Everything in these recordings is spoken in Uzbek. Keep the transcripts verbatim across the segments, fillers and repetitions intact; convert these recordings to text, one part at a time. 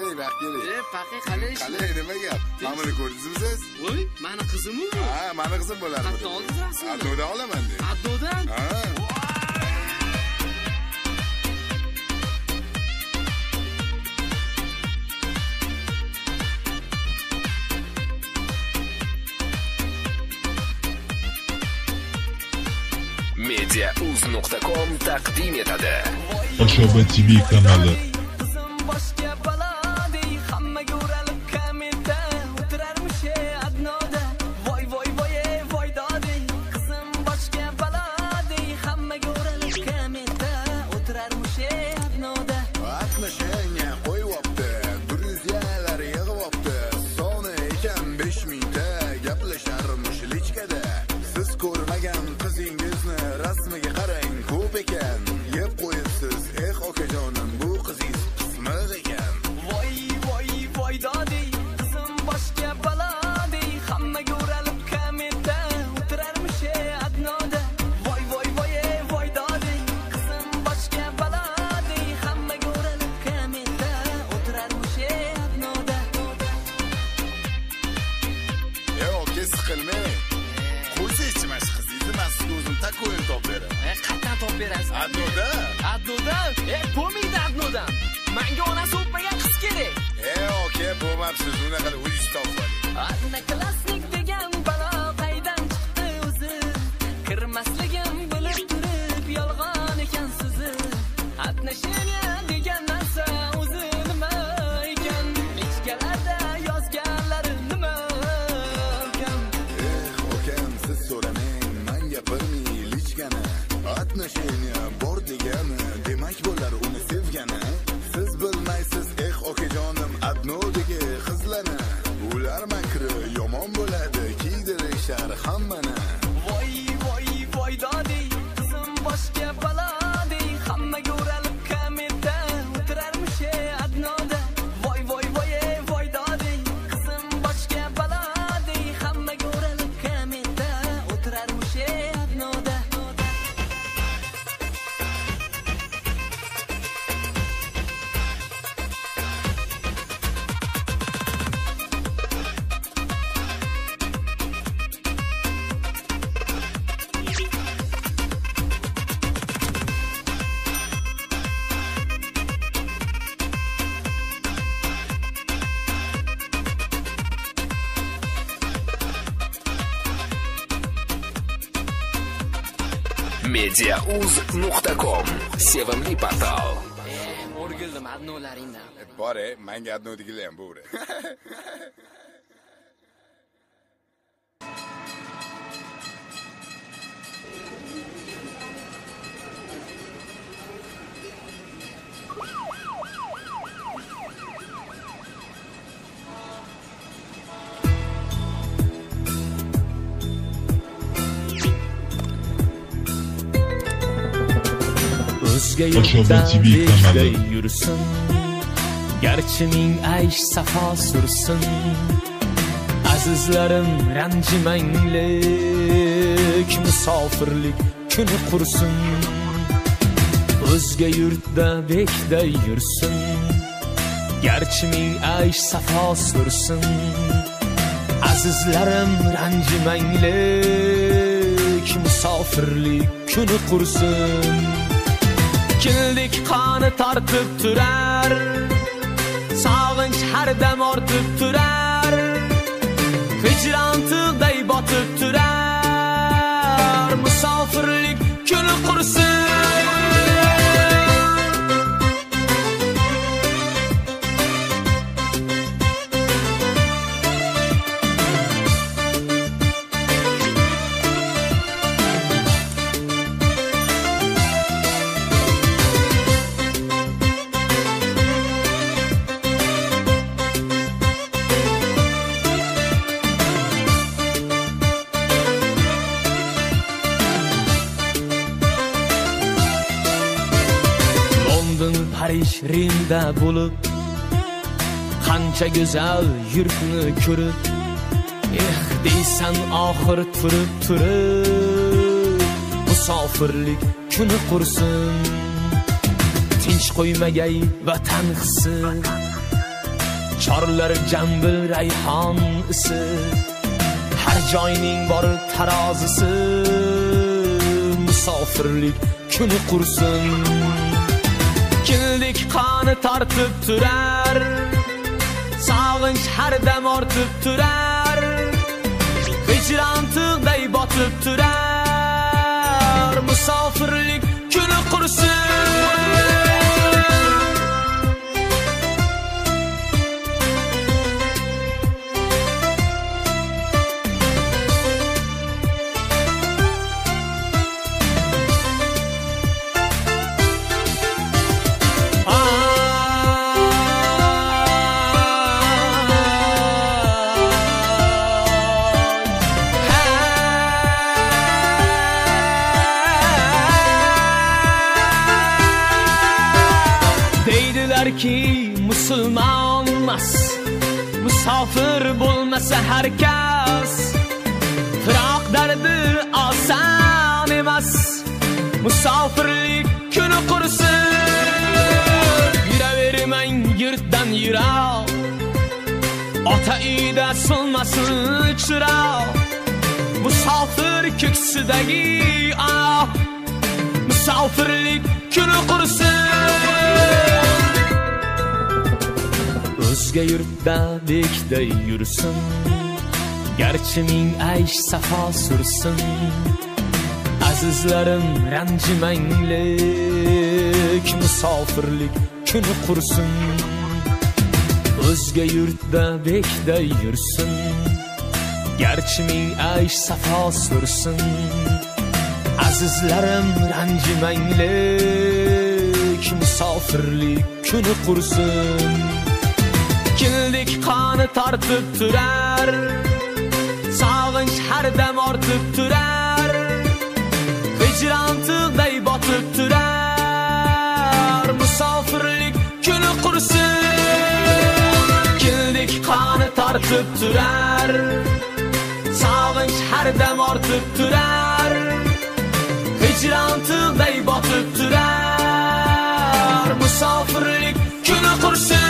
keling, vaqt keling. E, faqih qalay? Qalay, nima gap? Mana buni ko'rdingizmi? Voy, meni qizim-ku. Ha, meni qizim bo'ladi. Hatto oldingizmi? Adnodan olaman deb. Adnodan? Ha. mediauz nuqta com taqdim etadi. Oshoba T V kanali. mediauz nuqta com sevimli portal. O'rgildim adnolaringdan. Bor-e, menga adnodigilar ham bo'ri. Oshoba T V kanali. Yursin, garchining aysh safo sursin. Azizlarim ranjimanglik, musofirlik kuni qursin. O'zga yurtda bekda yursin, garchining aysh safo sursin. Azizlarim ranjimanglik, musofirlik kuni qursin. Keldik qoni tortib turar, sog'inch har dam ortib turar, hijron tig'day botib turar, musofirlik kuni qursin. Paris Rimda bo'lib, qancha go'zal yurtni ko'rib, eh deysan oxir turib turib, musofirlik kuni qursin. Tinch qo'ymagay vatan hissi, chorlar jambil rayhon isi, har joyning bor tarozisi, musofirlik kuni qursin. Keldik qoni tortib turar, sog'inch har dam ortib turar, hijron tig'day botib turar, musofirlik kuni qursin. Ki musulmon emas, musofir bo'lmasa har kas, firoq dardi oson emas, musofirlik kuni qursin. Yuravermang yurtdan yiroq, ota uyda so'nmasin chiroq, musofir ko'ksidagi oq, musofirlik kuni qursin. O'zga yurtda bekday yursin, garchi ming aysh safo sursin, azizlarim ranjimanglik, musofirlik kuni qursin. O'zga yurtda bekday yursin, garchi ming aysh safo sursin, azizlarim ranjimanglik, musofirlik kuni qursin. Keldik qoni tortib turar, sog'inch har dam ortib turar, hijron tig'day botib turar, musofirlik kuni qursin. Keldik qoni tortib turar, sog'inch har dam ortib turar, hijron tig'day botib turar, musofirlik kuni qursin.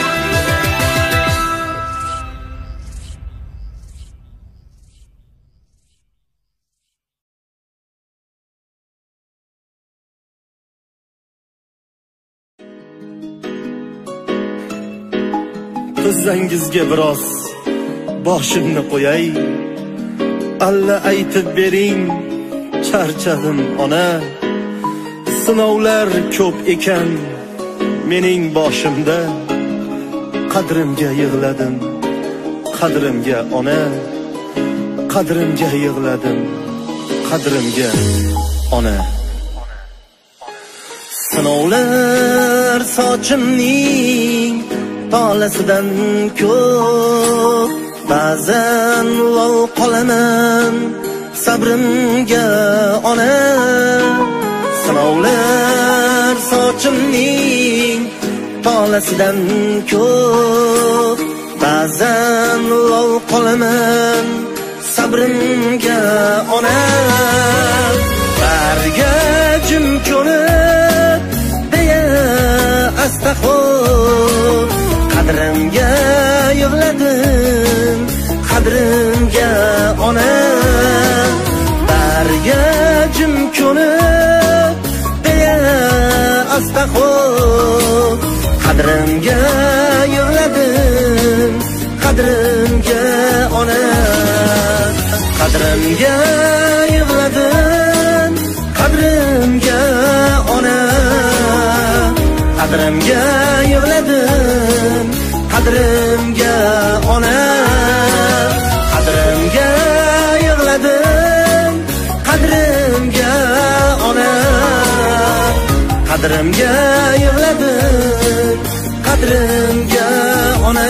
Qizingizga biroz boshimni qo'yay, alla aytib bering, charchadim ona. Sinovlar ko'p ekan mening boshimda, qadrimga yig'ladim, qadrimga ona, qadrimga yig'ladim, qadrimga ona. Sinovlar sochimning tolasidan ko'p, ba'zan lol qolaman sabrimga ona. Sinovlar sochimning tolasidan ko'p, ba'zan lol qolaman sabrimga ona. Barga jim ko'nib deya astag'fir, qadrimga yig'ladim, qadrimga ona. Barga jim ko'nib deya astag'fir, qadrimga yig'ladim, qadrimga ona. Qadrimga yig'ladim, qadrimga ona. Qadrimga yig'ladim, qadrimga ona. Qadrimga yig'ladim, qadrimga ona. Qadrimga yig'ladim, qadrimga ona.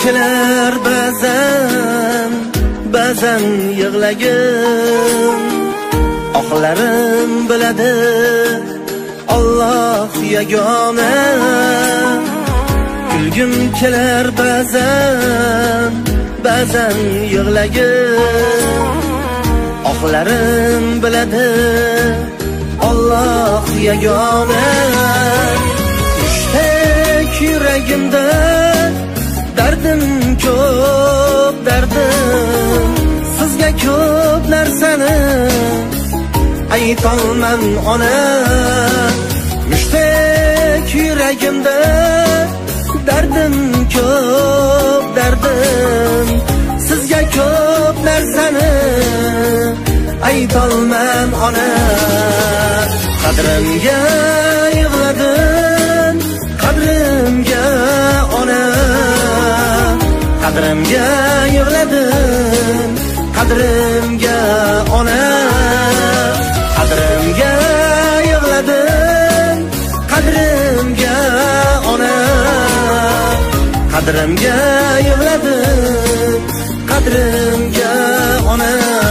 kelar ba'zan, ba'zan yig'lagim. Oqlarim biladi Alloh yagona. Kulgim kelar ba'zan, ba'zan yig'lagim. Oqlarim biladi Alloh yagona. Mushtak yuragimda dardim ko'p, dardim. Sizga ko'p narsani aytolman ona. Mushtak yuragimda dardim ko'p, dardim. Sizga ko'p narsani aytolman ona. Qadrimga yig'ladim, qadrimga ona. Qadrimga yig'ladim, qadrimga ona. Qadrimga yig'ladim, qadrimga ona. Qadrimga yig'ladim, qadrimga ona.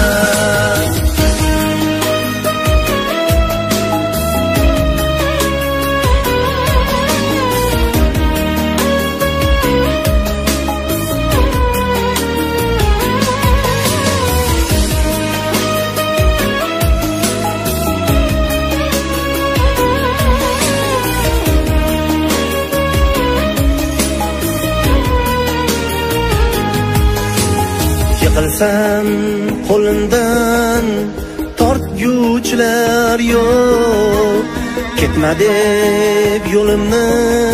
Yiqilsam qo'limdan tortguchilar yo'q. Ketma deb yo'limni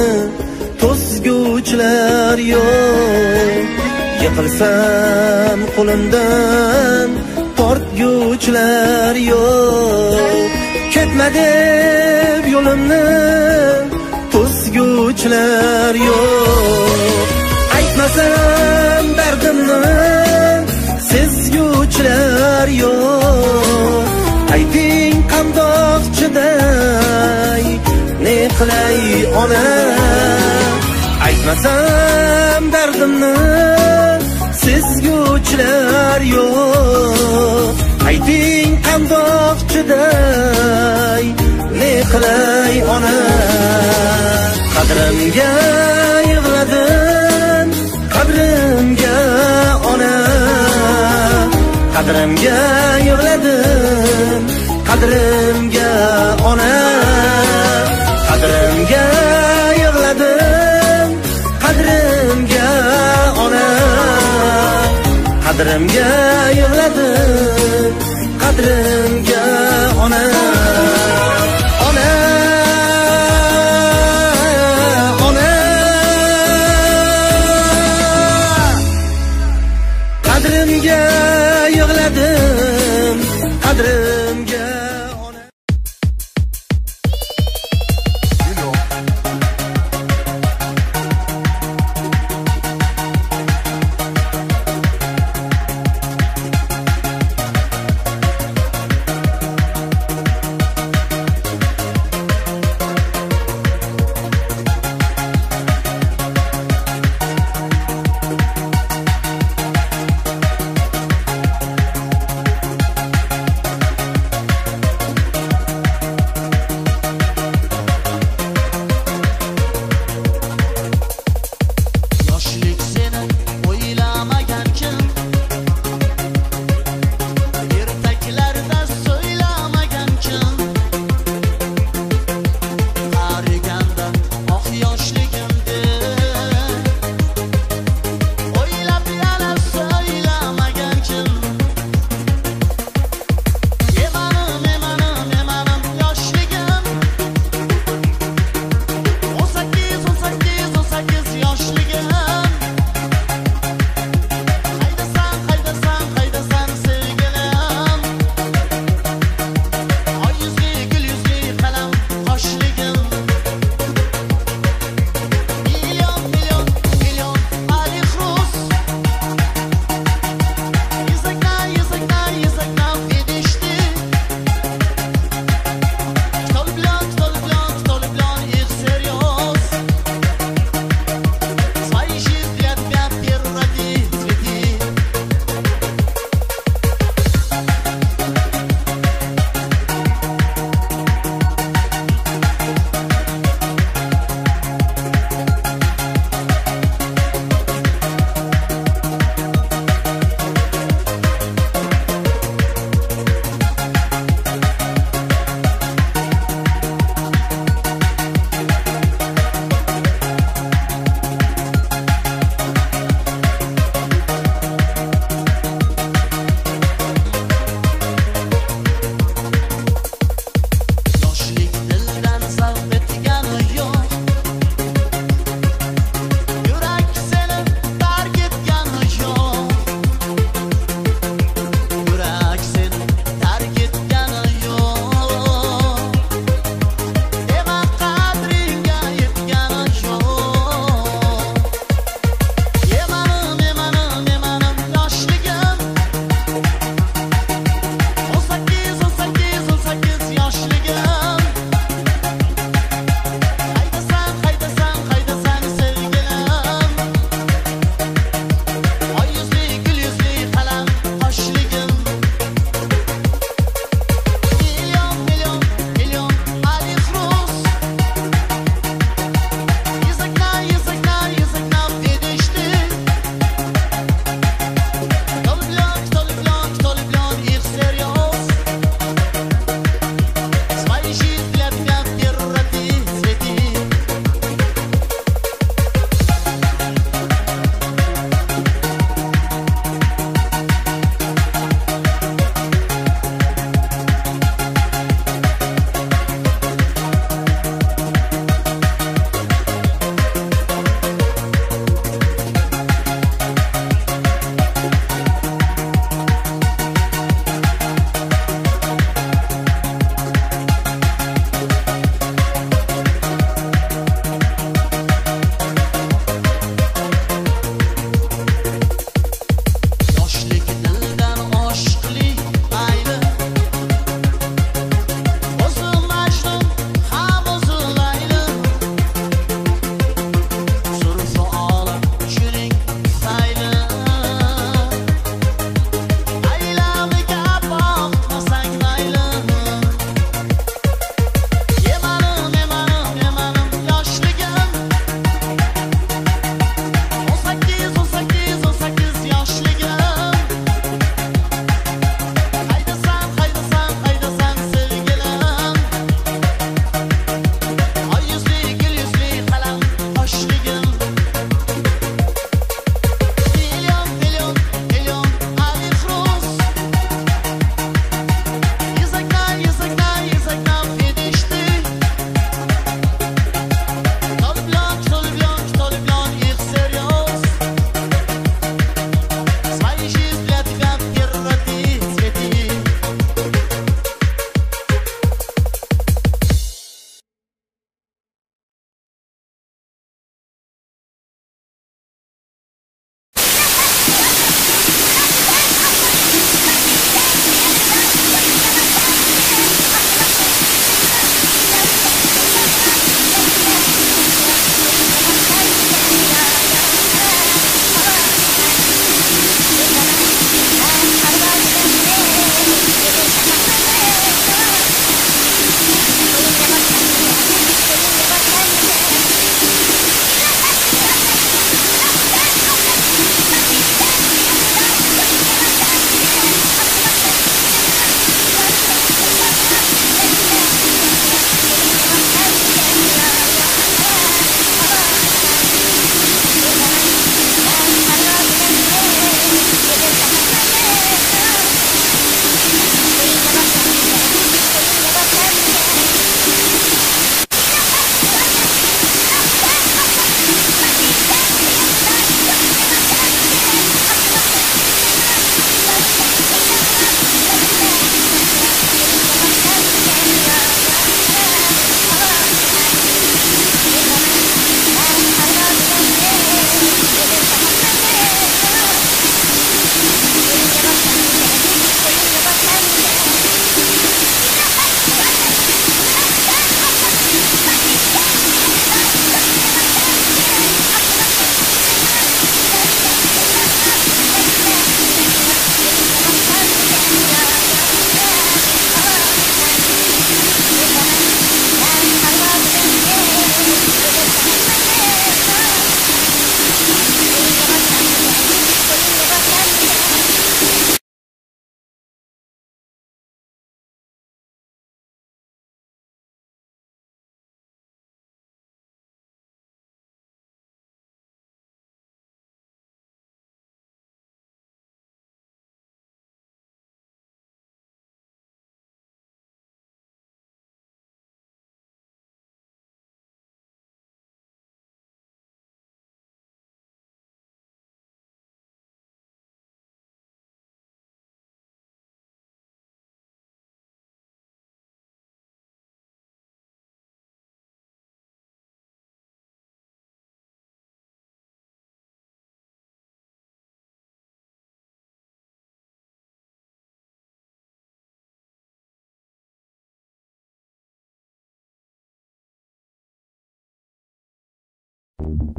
to'sguchilar yo'q. Yiqilsam qo'limdan tortguchilar yo'q. Ketma deb yo'limni to'sguchilar yo'q. Aytmasam dardimni sezguchilar yo'q. Ayting qandoq chiday, ne qilay ona. Aytmasam dardimni sezguchilar yo'q. Ayting qandoq chiday, ne qilay ona. Qadrimga yig'ladim, qadrimga ona. Qadrimga yig'ladim, qadrimga ona. Qadrimga yig'ladim, qadrimga ona. Qadrimga yig'ladim, qadrimga ona. Ona, ona. Qadrimga yig'ladim, qadrimga ona.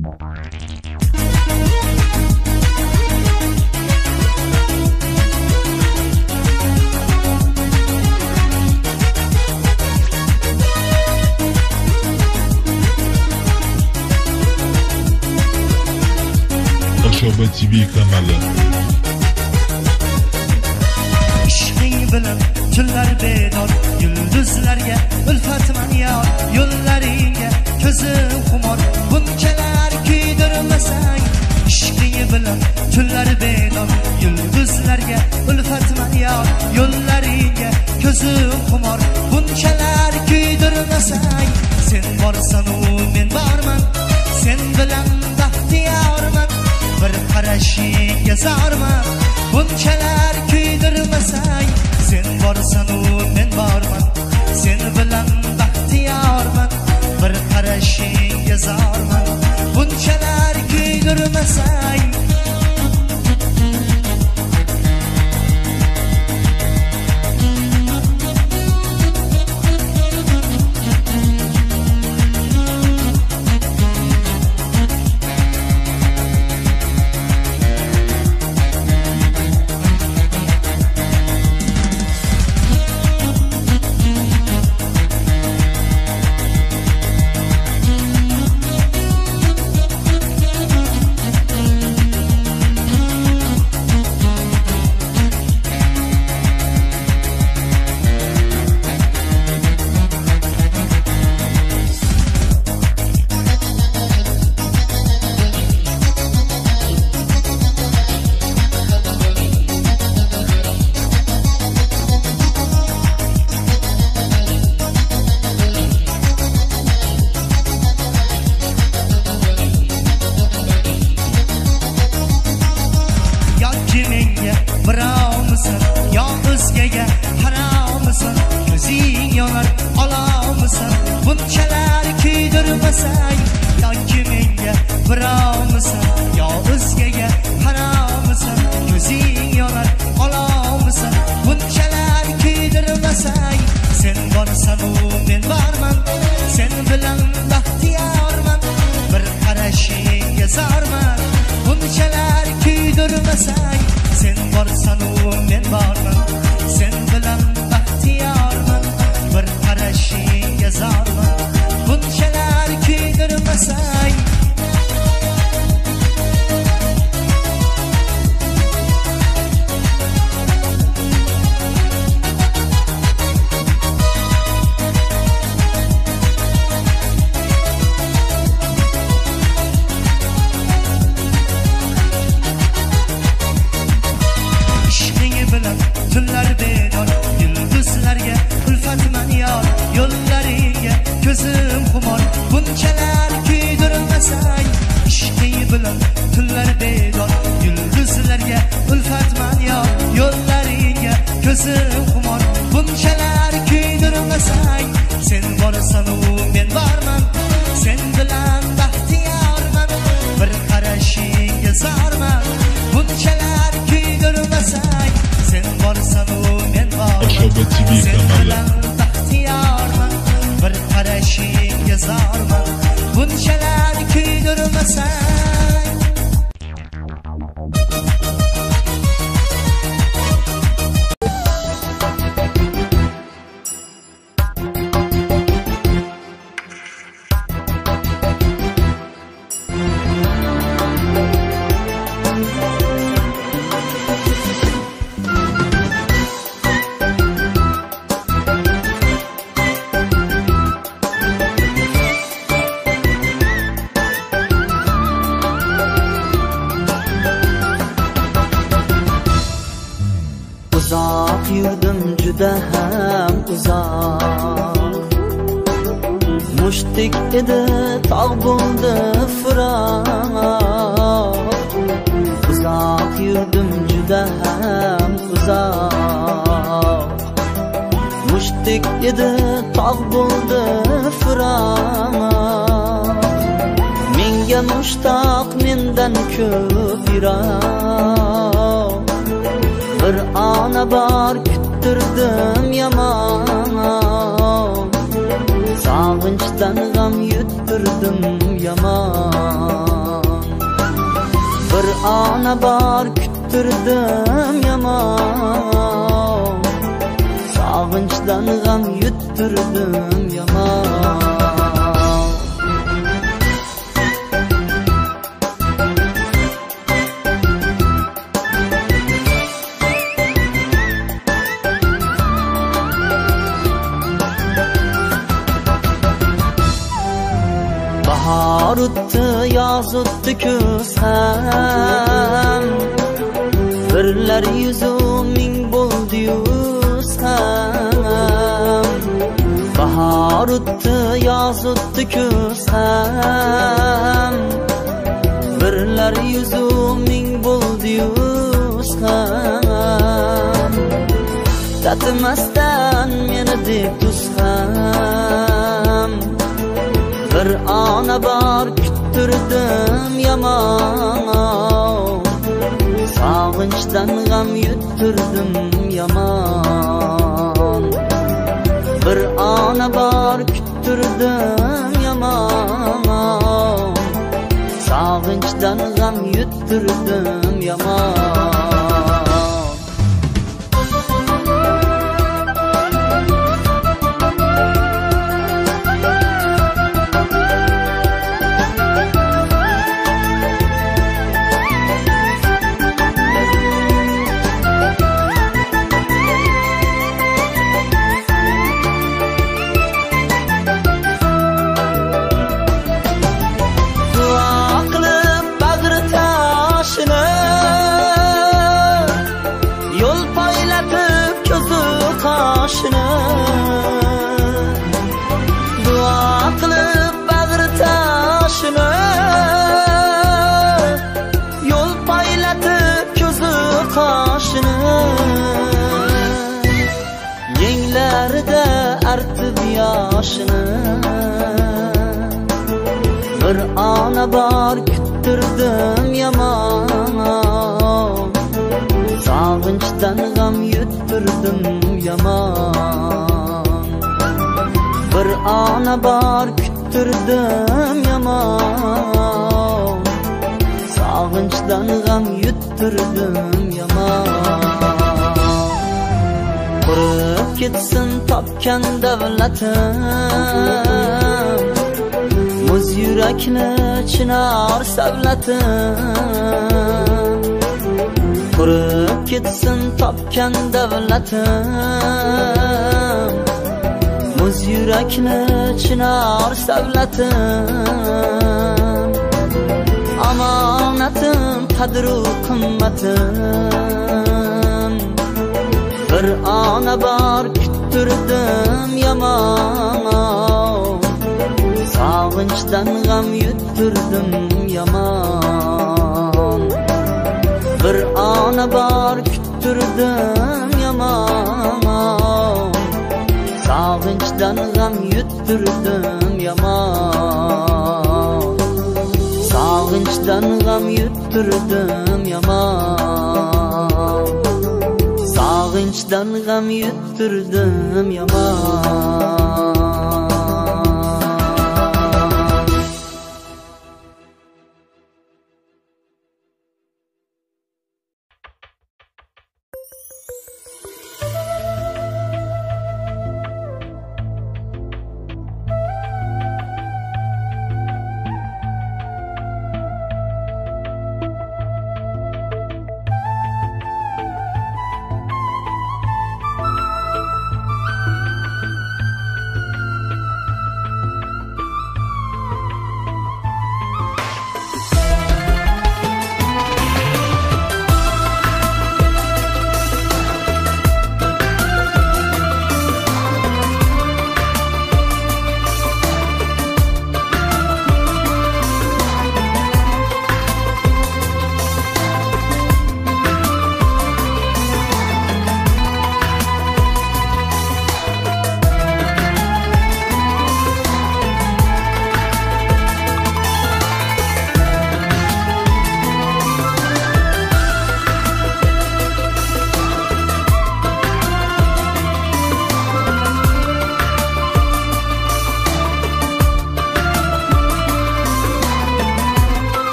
Aşoba T V kanalı. ishqing bilan tunlar bedor yulduzlarga ulfatman yor yo'llaringga ko'zim xumor bunchalar kuydirmasang ishqing bilan tunlar bedor yulduzlarga ulfatman yor yo'llaringga ko'zim xumor bunchalar kuydirmasang sen borsan u men borman sen bilan baxtiyorman bir qarashingga zorman bunchalar kuydirmasang sen borsan u men borman sen bilan baxtiyorman bir qarashingga zorman bunchalar kuydirmasang bunchalar kuydirmasang yoki menga birovmisan yo o'zgaga haromisan ko'zing yonar olamisan bunchalar kuydirmasang sen borsan u men borman sen bilan baxtiyorman bir qarashingga zorman bunchalar kuydirmasang sen borsan u men borman sen bilan baxtiyorman bir qarashingga zorman bunchalar kuydirmasang ishqing bilan tunlar bedor yulduzlarga ulfatman yor yo'llaringga ko'zim xumor bunchalar kuydirmasang ishqing bilan tunlar bedor yulduzlarga ulfatman yor yo'llaringga ko'zim xumor bunchalar kuydirmasang sen borsan u men borman sen bilan baxtiyorman bir qarashingga zorman bunchalar kuydirmasang sen borsan u men borman Aşoba T V sen kanalı. bilan baxtiyorman bir qarashingga zorman bunchalar kuydirmasang uzoq yurdim juda ham uzoq mushtdek edi tog' bo'ldi firoq uzoq yurdim juda ham uzoq mushtdek edi tog' bo'ldi firoq menga mushtoq mendan ko'p yiroq bir ona bor kuttirdim yomon sog'inchdan g'am yuttirdim yomon ana bor küttürdüm yaman, sağınçdan gam yuttirdim yaman. Bahar o'tdi, yoz o'tdi ko'rsam, birlar yuzu ming bo'ldi-yu sam. Bahar o'tdi, yoz o'tdi ko'rsam, birlar yuzu ming bo'ldi-yu sam. Tatimasdan meni deb tuzsam, bir ana bor küttürdüm yaman, sağınçdan gam yuttirdim yaman. Bir ana bor küttürdüm yaman, sağınçdan gam yuttirdim yaman. Dua qilib bag'ri toshini, yo'l paylatib ko'zi qoshini, yenglarida artib yoshini. Bir ona bor küttürdüm yaman, sağınçdan gam yuttirdim yaman. Bir ana bor küttürdüm yaman, sağınçdan gam yuttirdim yaman. Qurib ketsin topgan davlatim, muz yurakni chinar savlatim. Qurib ketsin topgan davlatim, muz yurakni chinar savlatim. Omonatim, qadru qimmatim, bir ana bor küttürdüm yaman, sağınçdan gam yuttirdim yaman. Bir ana bor küttürdüm yaman, sağınçdan gam yuttirdim yaman. Sağınçdan gam yuttirdim yaman, sağınçdan gam yuttirdim yaman.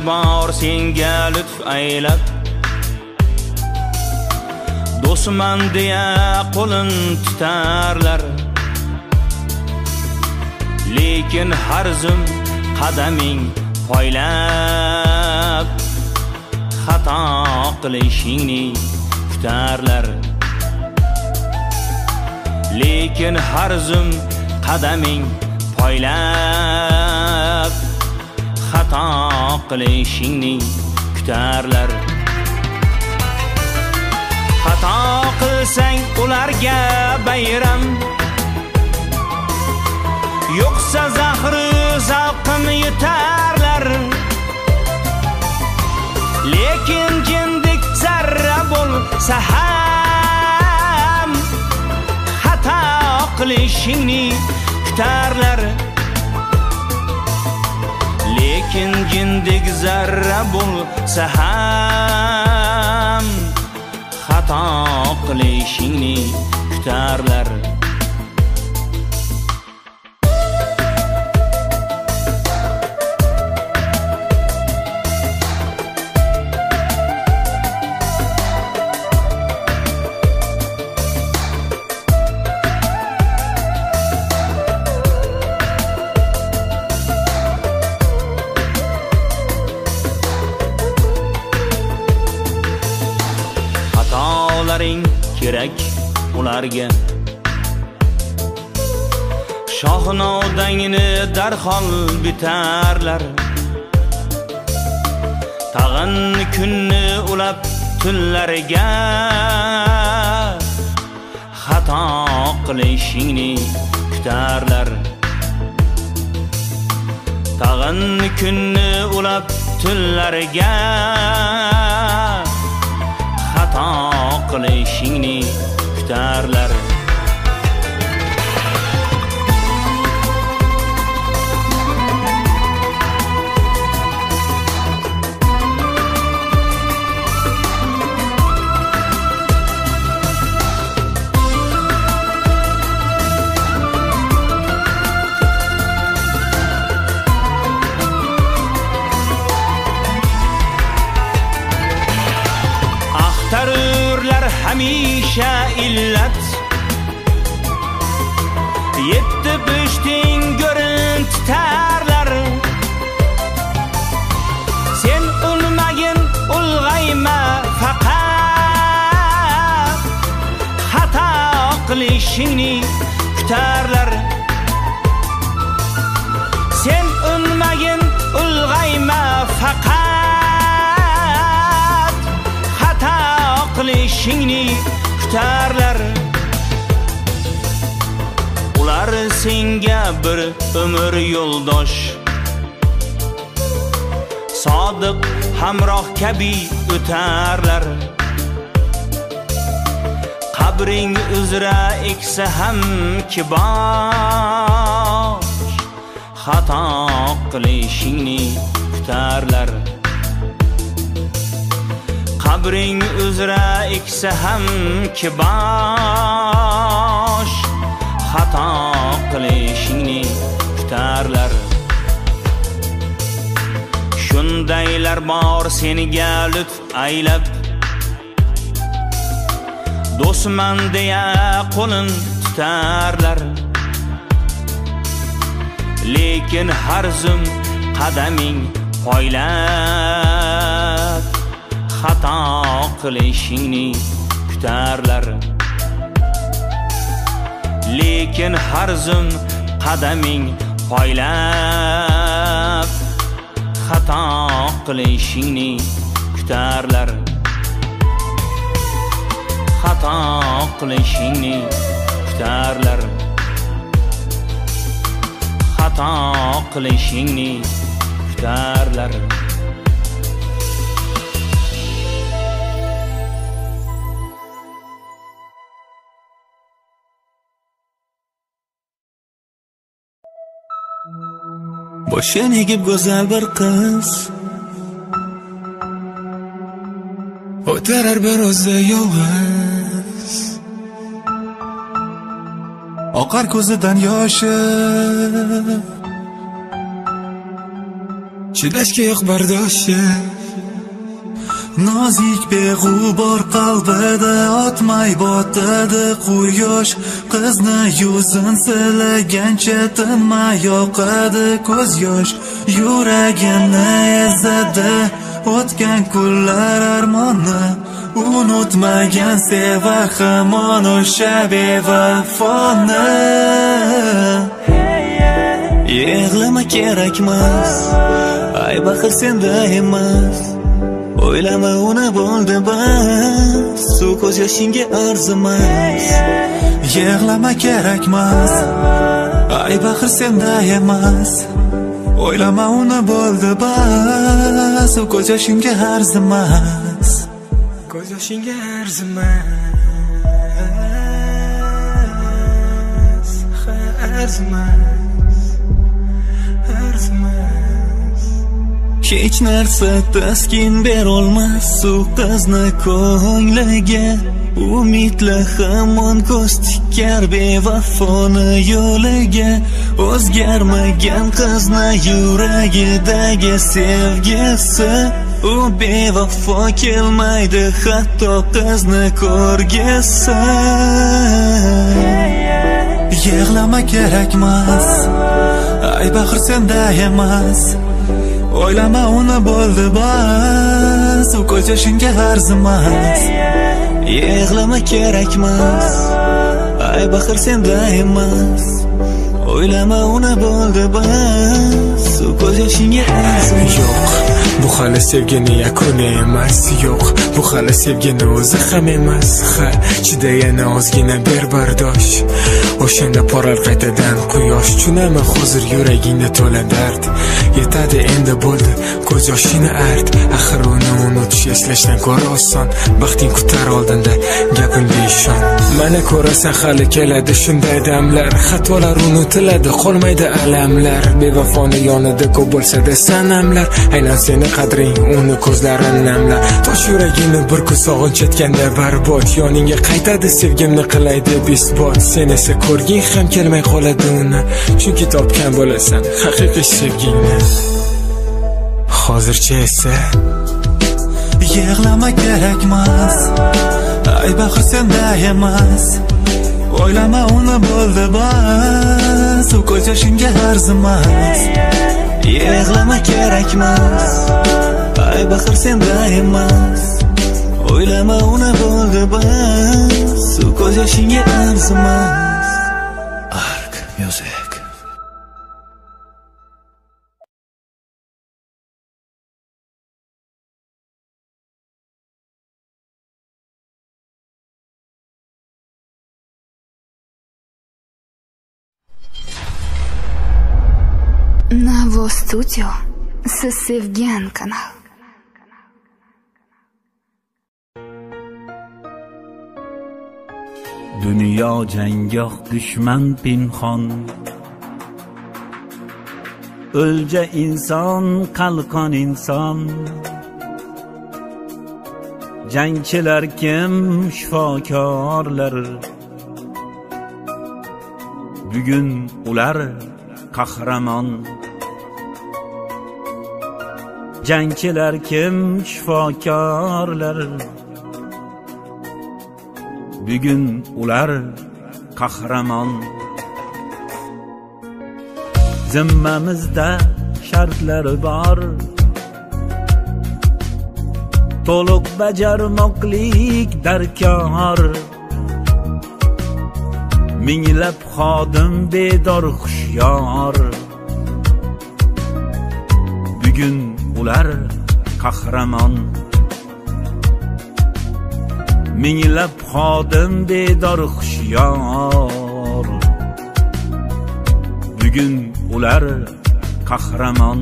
bor senga lutf aylab, do'stman deya qo'lin tutarlar, lekin har zum qadaming poylab xato qilishingni kutarlar, lekin har zum qadaming poylab xato qilishingni kutarlar. Xato qilsang ularga bayram, yo'qsa zahri zavqim yutarlar, lekin jindik zarra bo'lsa ham xato qilishingni kutarlar, lekin jindik zarra bo'lsa ham xato qilishingni kutarlar. Kerak ularga shohnodangni darhol bitarlar, tag'in kunni ulab tunlarga xato qilishingni kutarlar, tag'in kunni ulab tunlarga xato qilishingni kutarlar. Hamisha illat yetti pishting go'rin tutarlar, sen ulmagin ulg'ayma faqat xato qilishingni kutarlar, sen ulmagin ulg'ayma faqat xato qilishingni kutarlar. Ular senga bir umr yo'ldosh, sodiq hamroh kabi o'tarlar, qabring uzra eksa ham kibosh xato qilishingni kutarlar, qabring uzra eksa ham kibosh xato qilishingni kutarlar. Shundaylar bor senga lutf aylab, do'stman deya qo'lin tutarlar, lekin har zum qadaming poylab xato qilishingni kutarlar, lekin har zum qadaming poylab xato qilishingni kutarlar, xato qilishingni kutarlar, xato qilishingni kutarlar. Boshini egib go'zal bir qiz o'tarar bir o'zi yolg'iz, oqar ko'zidan yoshi, chidashga yo'q bardoshi. Nozik beg'ubor qalbida otmay botadi quyosh. Qizni yuzin silagancha tinmay yoqadi ko'z yosh. Yuragimni ezadi o'tgan kunlar armoni. Unutmagan sevar hamon o'sha bevafoni. Yig'lama kerakmas, ay baxil senda emas. O'ylama uni bo'ldi bas, su ko'z yoshingga arzimas. Yig'lama kerakmas, ay baxil senda emas. O'ylama uni bo'ldi bas, su ko'z yoshingga arzimas. Ko'z yoshingga arzimas, arzimas, arzimas. Hech narsa taskin berolmas u qizni ko'ngliga. Umidlar hamon ko'z tikkar bevafoni yo'liga. O'zgarmagan qizni yuragidagi sevgisi. U bevafo kelmaydi hatto qizni ko'rgisi. Yig'lama kerakmas, ay baxir senda emas. O'ylama uni bo'ldi bas, u ko'z yoshingga arzimas. Yig'lama kerakmas, ay baxir senda emas. O'ylama uni bo'ldi bas, u ko'z yoshingga arzimas. Yo'q, bu hali sevgini yakuni emas. Yo'q, bu hali sevgini o'zi ham emas. Ha, chidagani ozgina ber bardosh. O'shanda porar qaytadan quyosh. Tunaman hozir yuragingda to'la dard. Yetadi endi bo'ldi, ko'z yoshini art. Axir uni unutish eslashdan ko'ra oson. Baxting kutar oldinda, gapimga ishon. Mana ko'rasan hali keladi shunday damlar. Xatolar unutiladi, qolmaydi alamlar. Bevafoni yonida ko'p bo'lsa-da sanamlar. Aynan seni qadring, uni ko'zlarin namlar. Tosh yuragini bir kun sog'inch etganda barbod. Yoningga qaytadi sevgimni qilay deb isbot. Sen esa ko'rging ham kelmay qoladi uni. Chunki topgan bo'lasan haqiqiy sevgingni. Hozircha esa yig'lama kerakmas, ay baxir senda emas. O'ylama uni bo'ldi bas, u ko'z yoshingga arzimas. Yig'lama kerakmas, ay baxir senda emas. O'ylama uni bo'ldi bas, u ko'z yoshingga arzimas. Ark Music. Navo Studio, siz sevgan kanal. Dunyo jangoh dushman pinhon. O'lja inson, qalqon inson. Jangchilar kim, shifokorlar. Bugun ular qahramon. Jangchilar kim, shifokorlar. Bugun ular qahramon. Zimmamizda shartlar bor. To'liq bajarmoqlik darkor. Minglab xodim bedor xushyor. Bugun ular qahramon. Minglab xodim bedor xushyor. Bugun ular qahramon.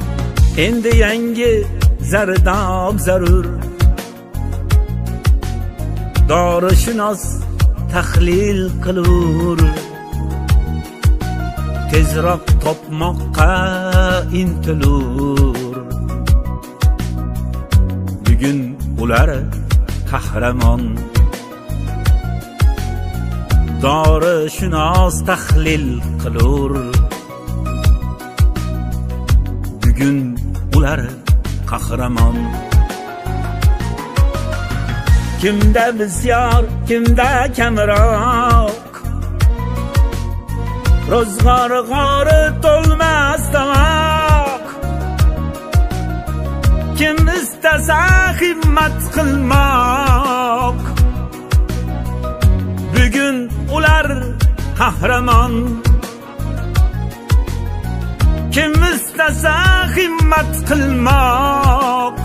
Endi yangi zardob zarur. dorishunos tahlil qilur, tezroq topmoqqa intilur. Bugun ular qahramon, dorishunos tahlil qilur. Bugun ular qahramon. Kimda bisyor, kimda kamroq, ro'zg'ori g'ori to'lmas tomoq. Kim istasa himmat qilmoq, bugun ular qahramon. Kim istasa himmat qilmoq,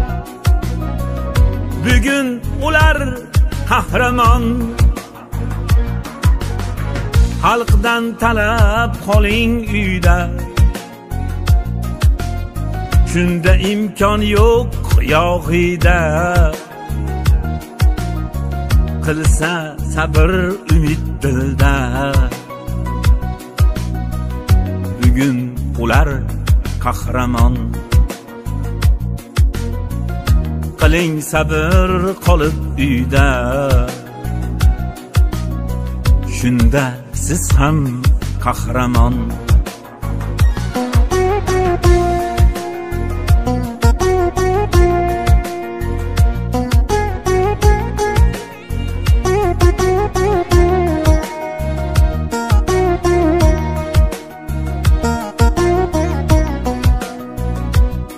bugun ular qahramon. Xalqdan talab qoling uyda, shunda imkon yo'q yog'ida. Qilsa sabr umid dilda, bugun ular qahramon. Qiling sabr qolib uyda, shunda siz ham qahramon.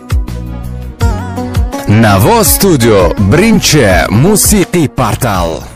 Navo Studio birinchi musiqiy portal.